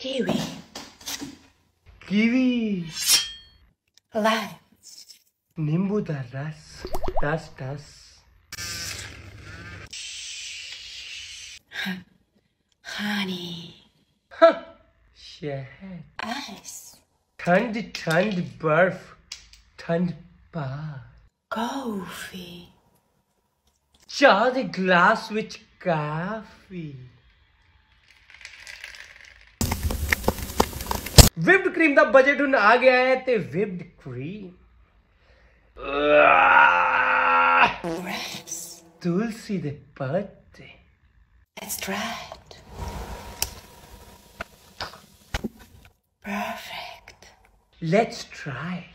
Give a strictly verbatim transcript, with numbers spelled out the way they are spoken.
Kiwi. Kiwi. Lime. Nimbu da ras. Das, das. Honey. Huh. Shahad. Ice. Thand, thand, barf. Thand, pa. Coffee. ਚਾਹ ਦੇ glass ਵਿੱਚ ਕਾਫੀ whipped cream ਦਾ budget ਹੁਣ ਆ ਗਿਆ ਹੈ ਤੇ whipped cream Grapes. ਤੁਲਸੀ ਦੇ ਪੱਤੇ Let's try it. Perfect. let's try